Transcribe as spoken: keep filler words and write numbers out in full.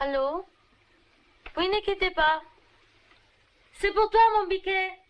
Allô? Oui, n'inquiétez pas. C'est pour toi, mon biquet.